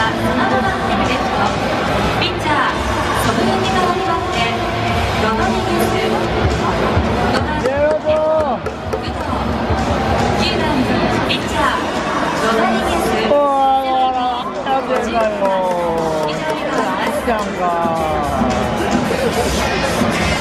そのままレフト、ピッチャー、ソブルに代わりまして、ロドリゲス、5番レフト、武藤、9番ピッチャー、ロドリゲス、以上になります。